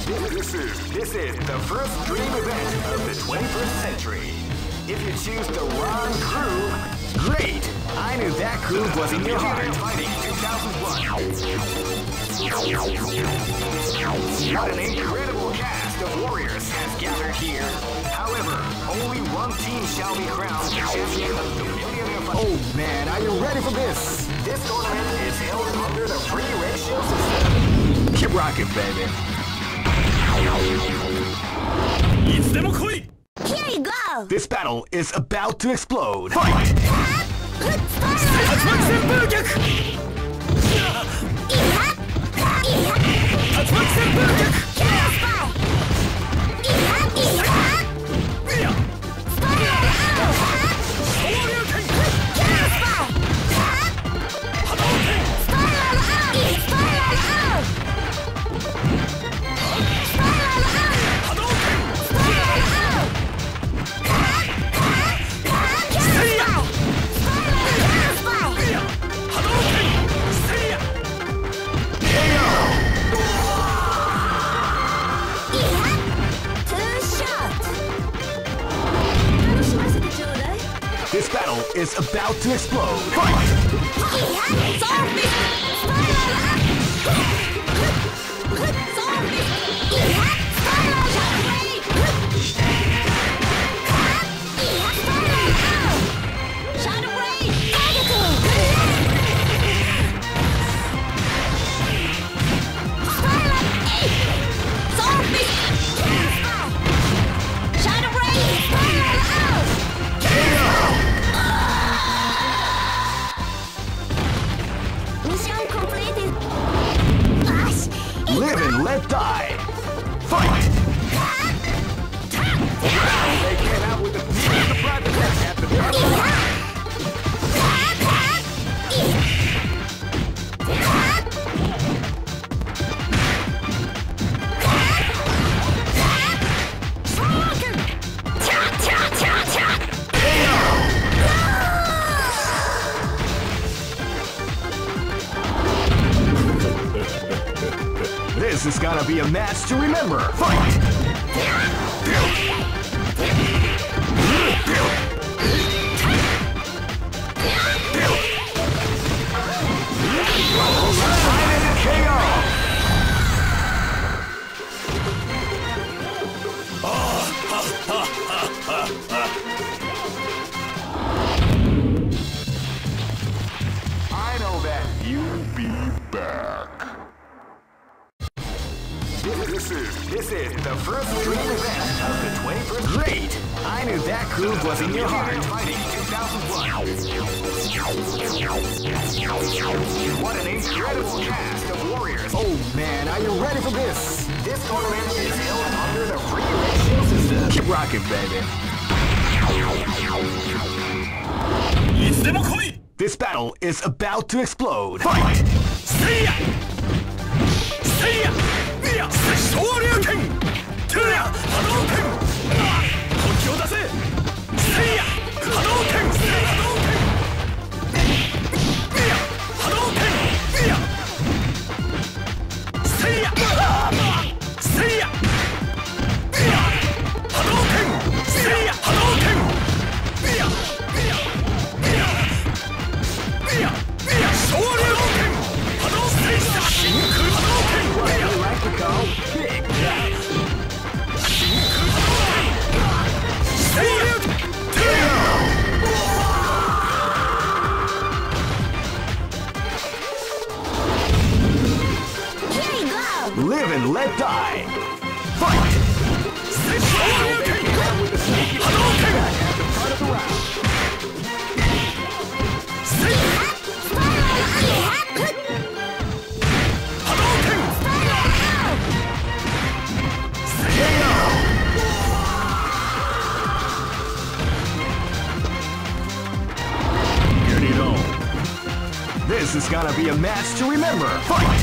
This is the first dream event of the 21st century. If you choose the wrong groove, great! I knew that groove was in your heart. Fighting 2001. What an incredible cast of warriors has gathered here. However, only one team shall be crowned champion of the Millionaire Fight. Oh man, are you ready for this? This tournament is held under the free ratio system. Keep rocking, baby. Here you go! This battle is about to explode. Fight! This battle is about to explode. Fight! Live and let die. Fight! They came out with the private attack at the start of the round. This is gonna be a match to remember. Fight! I know that you'll be back. This is the first dream event of the 21st. Great! I knew that groove was in your heart. Fighting 2001. What an incredible cast of warriors. Oh man, are you ready for this? This tournament is held under the free ratio system. Keep rocking, baby. This battle is about to explode. Fight! Live and let die. Fight! This is gonna be a match to remember. Fight!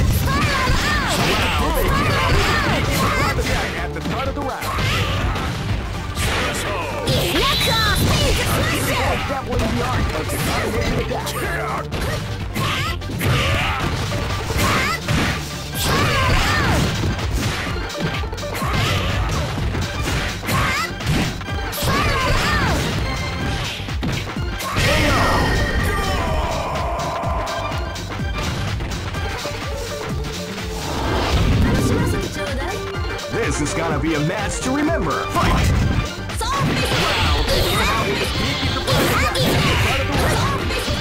At the start of the round. This is gonna be a match to remember. Fight! Wow, they came out with a sneaky surprise attack at the start of the round.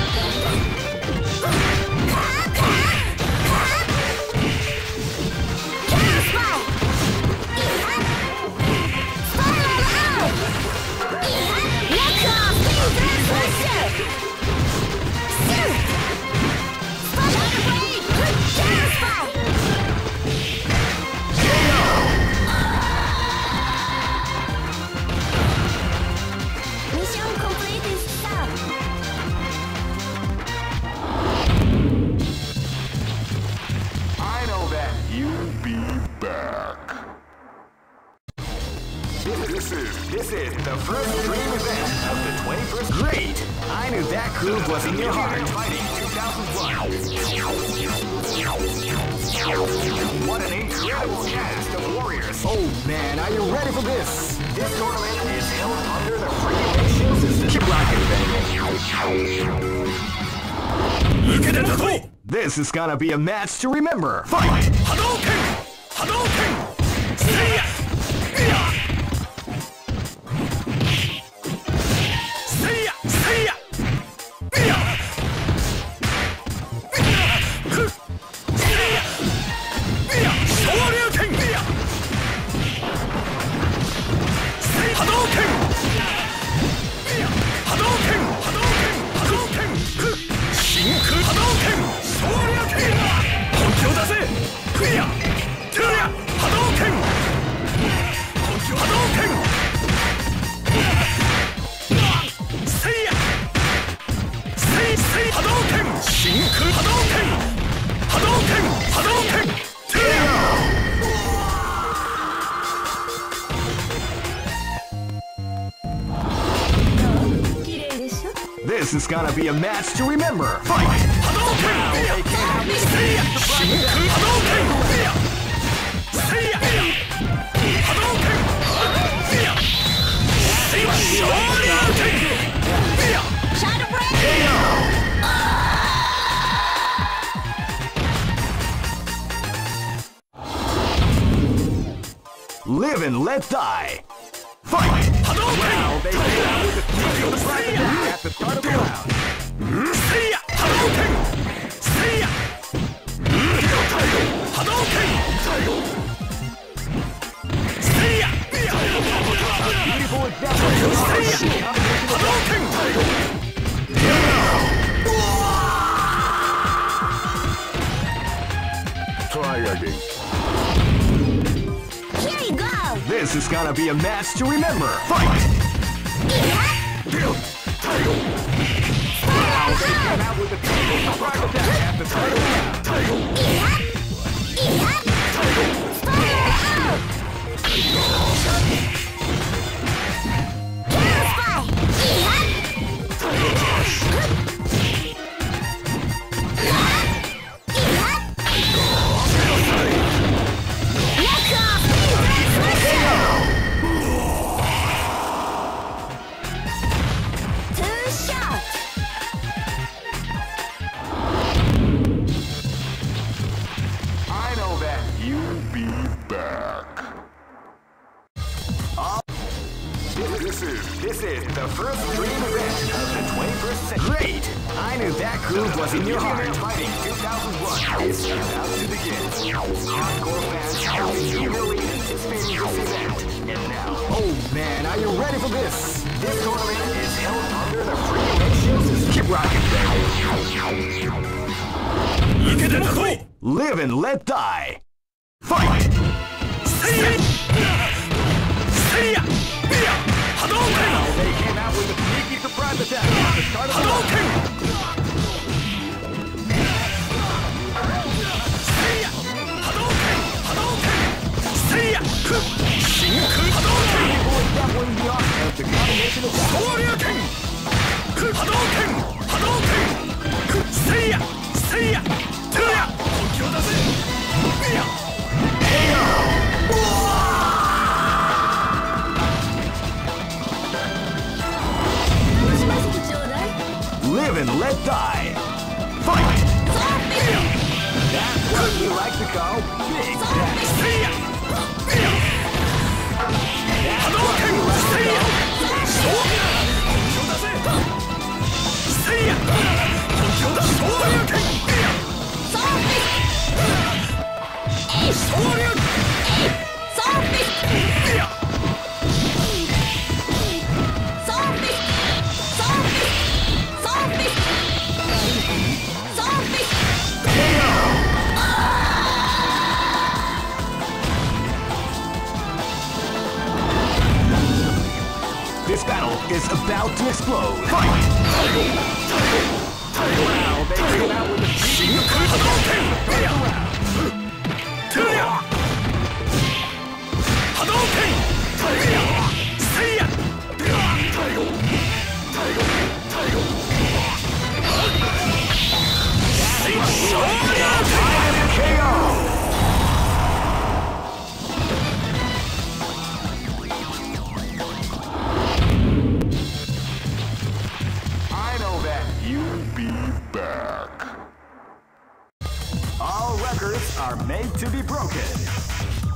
This is the first dream event of the 21st. Great! I knew that groove was in your heart. Fighting 2001. What an incredible cast of warriors. Oh man, are you ready for this? This tournament is held under the free ratio system. Keep rocking, baby. This is gonna be a match to remember. Fight! Hadouken! Hadouken! Say it! This is gonna be a match to remember. Fight! Wow, they came out with a surprise Live and let die. Fight! Wow, they came out with a surprise attack at the start of the round. Beautiful Try again. Here you go. This is gonna be a match to remember. Fight! Wow, they came out with a surprise attack at the start of the round. This is the first dream event of the 21st century. Great! I knew that groove was in your heart. Fighting 2001 is about to begin. Hardcore fans have been eagerly anticipating this event. And now, oh man, are you ready for this? This tournament is held under the free ratio system. Keep rocking, baby. Live and let die. Fight! Wow, they came out with a sneaky surprise attack at the start of the round. The combination of Live and let die. Fight! That's what we like to call big death. is about to explode. Fight! Wow, they came out with a I know that you'll be back. All records are made to be broken.